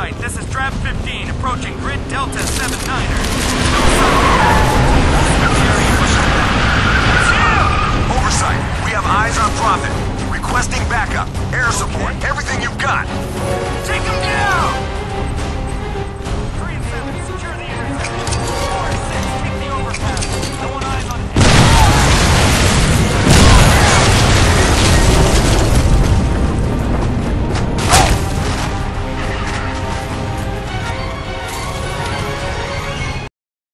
Gigabyte, this is Drab 15 approaching grid Delta 79er.